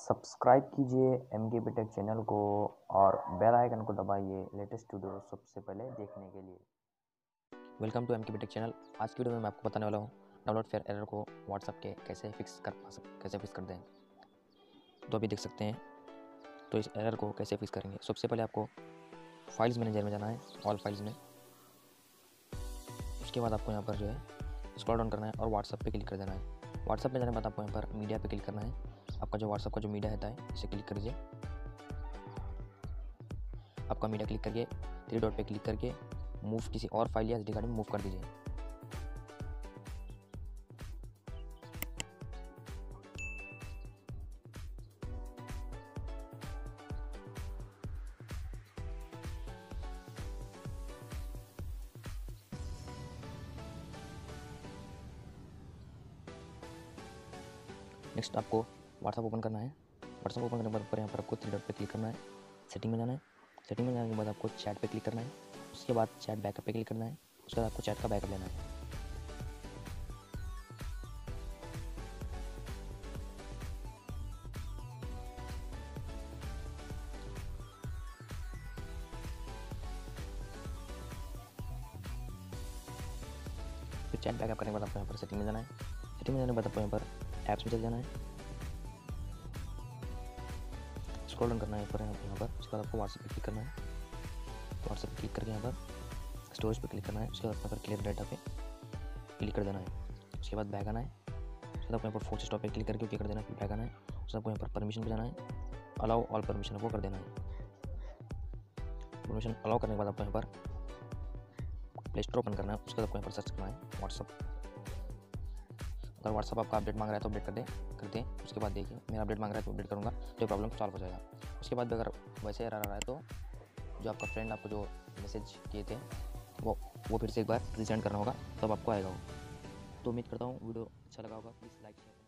Subscribe कीजिए MK tech channel को और बेल आइकन को दबाइए लेटेस्ट वीडियो सबसे पहले देखने के लिए। Welcome to MK tech channel. आज की वीडियो में मैं आपको बताने वाला हूँ डाउनलोड फेयर एरर को व्हाट्सएप के कैसे फिक्स कर दें। तो अभी देख सकते हैं। तो इस एरर को कैसे फिक्स करेंगे, सबसे पहले आपको फाइल्स मैनेजर में जाना है, ऑल फाइल्स में। उसके बाद आपको यहाँ पर जो है स्क्रॉल डाउन करना है और व्हाट्सएप पे क्लिक कर देना है। व्हाट्सएप पे जाने के बाद आपको यहाँ पर मीडिया पे क्लिक करना है। आपका जो व्हाट्सएप का जो मीडिया रहता है इसे क्लिक करिए। आपका मीडिया क्लिक करके 3 डॉट पे क्लिक करके मूव किसी और फाइल या एसडी कार्ड में मूव कर दीजिए। नेक्स्ट आपको व्हाट्सएप ओपन करना है। व्हाट्सएप ओपन करने के बाद यहाँ पर आपको 3 डॉट पे क्लिक करना है, सेटिंग में जाना है। सेटिंग में जाने के बाद आपको चैट पे क्लिक करना है। उसके बाद चैट बैकअप पे क्लिक करना है। उसके बाद आपको चैट का बैकअप लेना है। फिर चैट बैकअप करने के बाद आपको यहाँ पर सेटिंग में जाना है। सेटिंग में जाने के बाद आपको यहाँ पर ऐप्स में चले जाना है। स्क्रॉल डाउन करना है यहाँ पर। उसके बाद आपको व्हाट्सएप पे क्लिक करना है। व्हाट्सएप पे क्लिक करके यहाँ पर स्टोरेज पे क्लिक करना है। उसके बाद यहाँ पर क्लियर डाटा पे क्लिक कर देना है। उसके बाद बैक आना है। उसके बाद आपको यहाँ पर फोर्स स्टॉप पे क्लिक करके ओके कर देना है। फिर बैक आना है। उसके बाद आपको यहाँ पर परमिशन पे जाना है, अलाउ ऑल परमिशन आपको कर देना है। परमिशन अलाउ करने के बाद आपको यहाँ पर प्ले स्टोर ओपन करना है। उसके बाद आपको यहाँ पर सर्च करना है व्हाट्सएप। अगर व्हाट्सएप आपका अपडेट मांग रहा है तो अपडेट कर दें। उसके बाद देखिए मेरा अपडेट मांग रहा है तो अपडेट करूँगा तो प्रॉब्लम सॉल्व हो जाएगा। उसके बाद अगर वैसे एरर आ रहा है तो जो आपका फ्रेंड आपको जो मैसेज किए थे वो फिर से एक बार रिसेंड करना होगा, तब आपको आएगा वो। तो उम्मीद करता हूँ वीडियो अच्छा लगा होगा। Please like share.